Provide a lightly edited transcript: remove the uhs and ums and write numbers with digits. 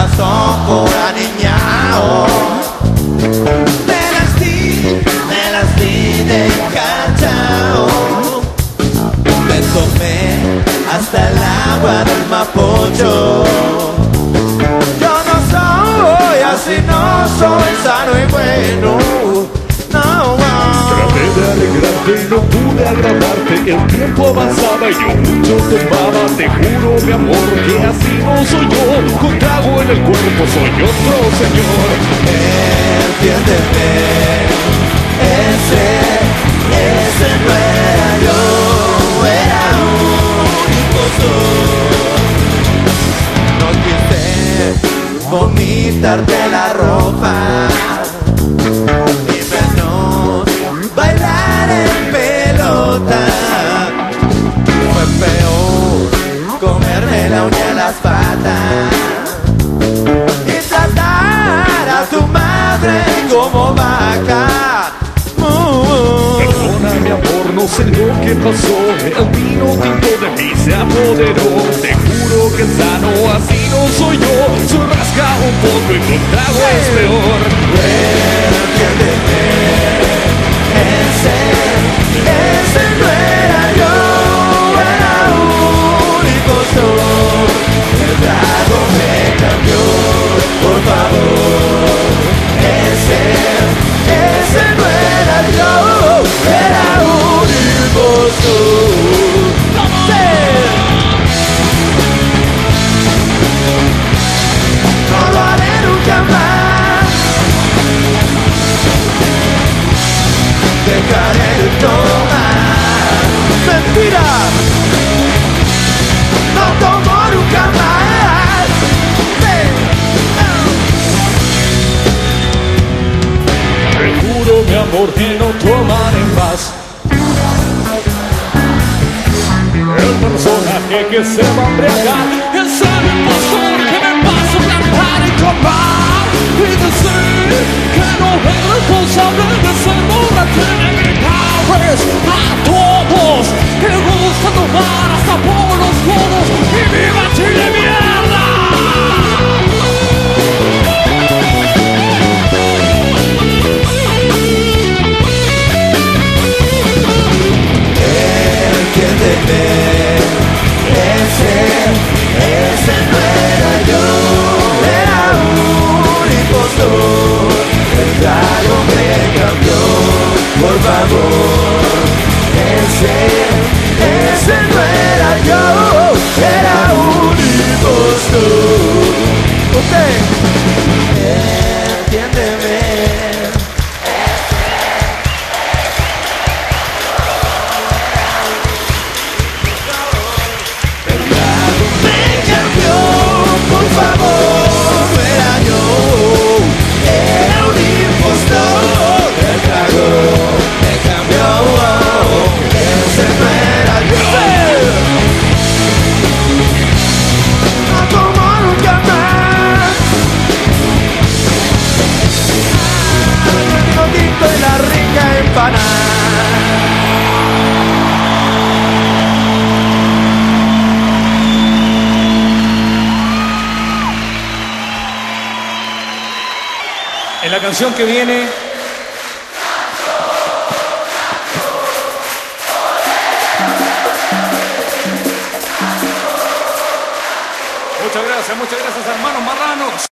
corazón por aniñao. Me las di de cachao. Me tomé hasta el agua del Mapocho. Yo no soy así, no soy sano y bueno. No, traté de alegrarte y no pude agradarte. El tiempo avanzaba y yo mucho tomaba. Te juro, mi amor, que así no soy yo. Con trago en el cuerpo soy otro señor. Entiéndeme, ese no era yo, era un impostor. No quise vomitarte la ropa, ni menos bailar en pelota. Fue peor comerme la uña a las patas y tratar a tu madre como vaca. Perdona, mi amor, no sé lo que pasó. El vino tinto de mí se apoderó. Te juro que sano, así no soy yo. Soy rasca un poco y con trago es peor. Entiéndeme, ese no era yo, era un impostor. El trago me cambió, por favor. Ese no era yo, era un impostor. No lo haré nunca más. Dejaré de tomar. Mentira, no tomo nunca más. Te juro, mi amor, que no tomaré más. El personaje que se va a embriagar es el impostor que me pasa a cantar y tomar y decir que no es responsable de ser borracho de mi padres. A todos que les gusta tomar hasta por los codos y viva Chile, mierda. Entiéndeme, ese no era yo, era un impostor. El trago me cambió, por favor. Ese no era yo, era un impostor. Usted, entiéndeme. Por favor, no era yo, era un impostor. El trago me cambió, ese no era yo. No tomo nunca más. El vino tinto y la rica empanada. En la canción que viene, muchas gracias hermanos marranos.